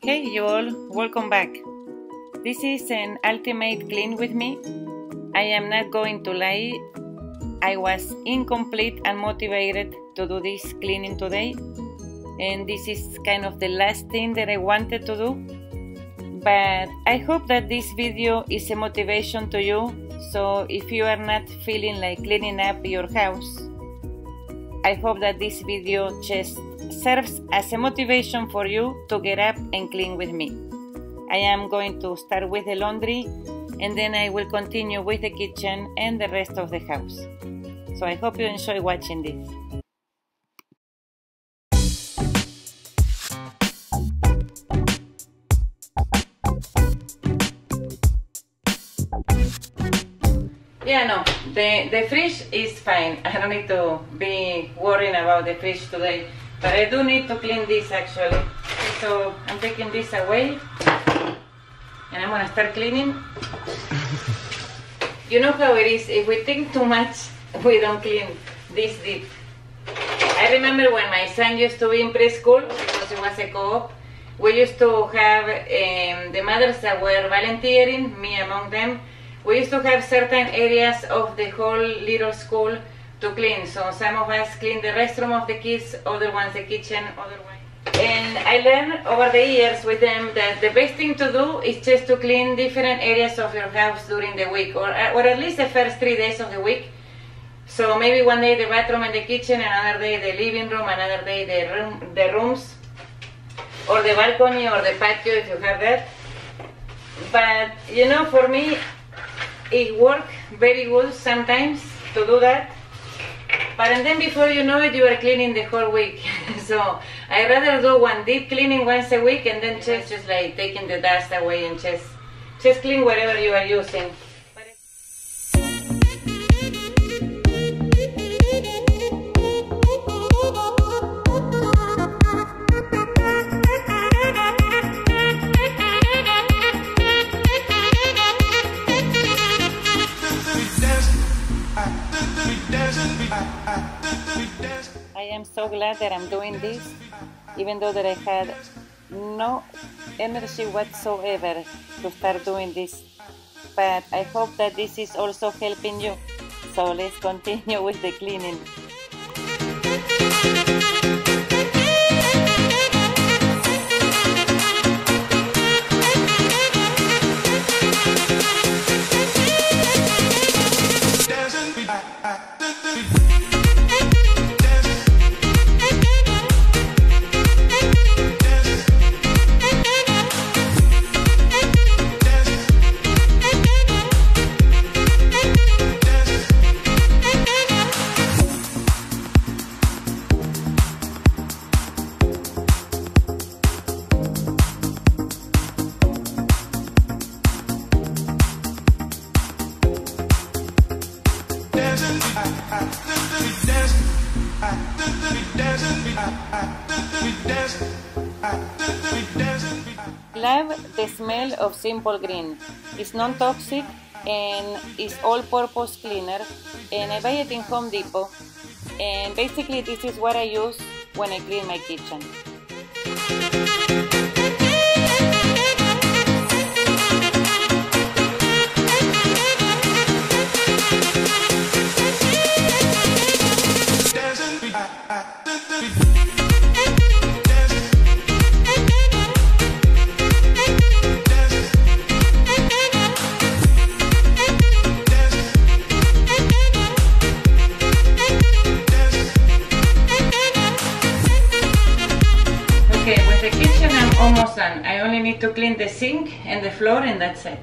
Hey you all, welcome back. This is an ultimate clean with me. I am not going to lie, I was incomplete and motivated to do this cleaning today, and this is kind of the last thing that I wanted to do, but I hope that this video is a motivation to you. So if you are not feeling like cleaning up your house, I hope that this video just serves as a motivation for you to get up and clean with me. I am going to start with the laundry and then I will continue with the kitchen and the rest of the house. So I hope you enjoy watching this. Yeah, no, the fridge is fine. I don't need to be worrying about the fridge today, but I do need to clean this actually. So I'm taking this away and I'm gonna start cleaning. You know how it is, if we think too much, we don't clean this deep. I remember when my son used to be in preschool, because it was a co-op, we used to have the mothers that were volunteering, me among them. We used to have certain areas of the whole little school to clean. So some of us clean the restroom of the kids, other ones the kitchen, other ones. And I learned over the years with them that the best thing to do is just to clean different areas of your house during the week, or at least the first 3 days of the week. So maybe one day the bathroom and the kitchen, another day the living room, another day the rooms, or the balcony or the patio if you have that. But you know, for me, it works very good sometimes to do that, but and then before you know it, you are cleaning the whole week. So I rather do one deep cleaning once a week and then just like taking the dust away and just clean whatever you are using. I am so glad that I'm doing this, even though that I had no energy whatsoever to start doing this. But I hope that this is also helping you. So let's continue with the cleaning. Love the smell of Simple Green. It's non-toxic and it's all-purpose cleaner, and I buy it in Home Depot, and basically this is what I use when I clean my kitchen. Almost done. I only need to clean the sink and the floor and that's it.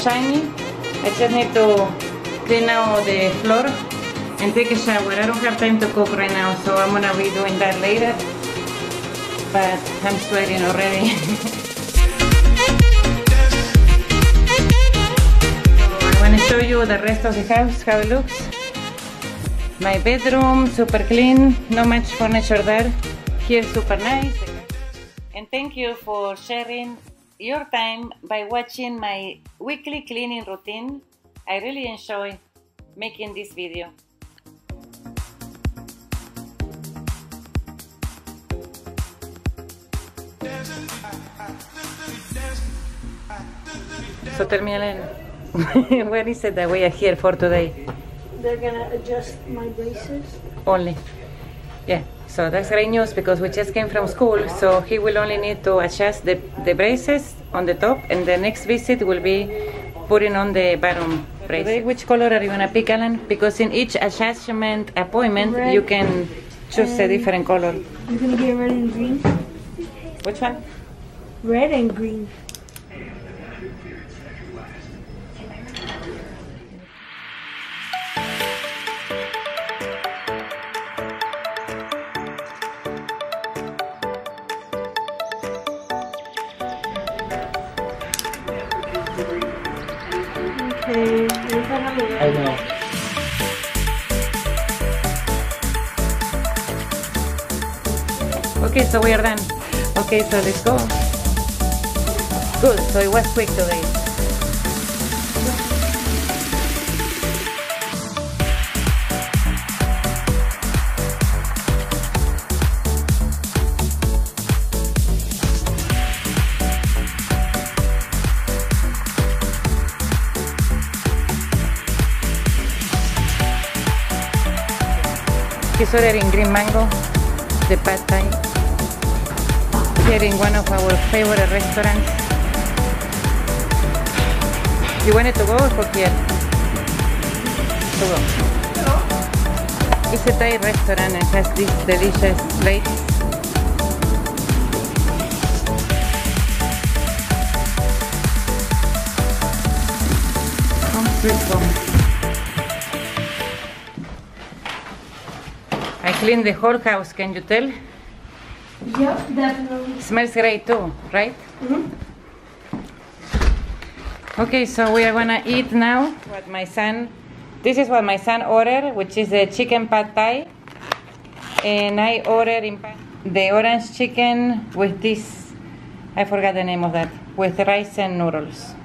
shiny. I just need to clean out the floor and take a shower. I don't have time to cook right now, so I'm gonna be doing that later. But I'm sweating already. I wanna show you the rest of the house, how it looks. My bedroom, super clean, not much furniture there. Here, super nice. And thank you for sharing your time by watching my weekly cleaning routine. I really enjoy making this video. So tell me, Ellen, what is it that we are here for today? They're gonna adjust my braces. Only. Yeah, so that's great news because we just came from school, so he will only need to adjust the braces on the top, and the next visit will be putting on the bottom brace. Today, which color are you gonna pick, Alan? Because in each adjustment appointment, Red, you can choose a different color. I'm gonna get red and green. Which one? Red and green. Okay, I know. Okay, so we are done. Okay, so let's go. Good, so it was quick today. He's ordering green mango, the pad thai, here in one of our favorite restaurants. You wanted to go or for here? To go. It's a Thai restaurant and has these delicious plates. Home sweet home. I cleaned the whole house, can you tell? Yep, definitely. Smells great too, right? Okay, so we are gonna eat now. This is what my son ordered, which is the chicken pad thai. And I ordered the orange chicken with this, I forgot the name of that, with rice and noodles.